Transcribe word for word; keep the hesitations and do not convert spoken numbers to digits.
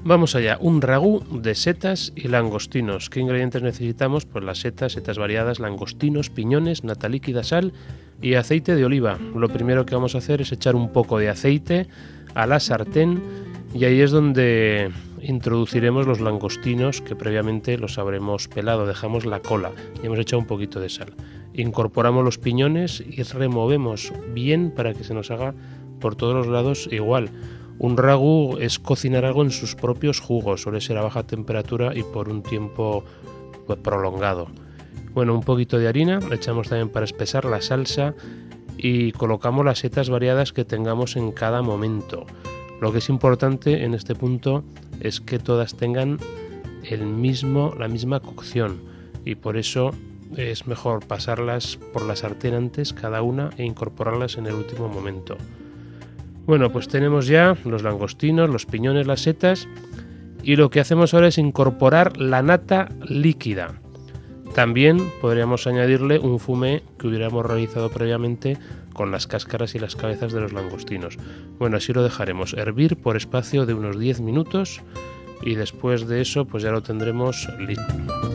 Vamos allá, un ragú de setas y langostinos. ¿Qué ingredientes necesitamos? Pues las setas, setas variadas, langostinos, piñones, nata líquida, sal y aceite de oliva. Lo primero que vamos a hacer es echar un poco de aceite a la sartén y ahí es donde introduciremos los langostinos que previamente los habremos pelado. Dejamos la cola y hemos echado un poquito de sal. Incorporamos los piñones y removemos bien para que se nos haga por todos los lados igual. Un ragú es cocinar algo en sus propios jugos, suele ser a baja temperatura y por un tiempo pues, prolongado. Bueno, un poquito de harina, le echamos también para espesar la salsa y colocamos las setas variadas que tengamos en cada momento. Lo que es importante en este punto es que todas tengan el mismo, la misma cocción y por eso es mejor pasarlas por la sartén antes cada una e incorporarlas en el último momento. Bueno, pues tenemos ya los langostinos, los piñones, las setas y lo que hacemos ahora es incorporar la nata líquida. También podríamos añadirle un fumé que hubiéramos realizado previamente con las cáscaras y las cabezas de los langostinos. Bueno, así lo dejaremos hervir por espacio de unos diez minutos y después de eso pues ya lo tendremos listo.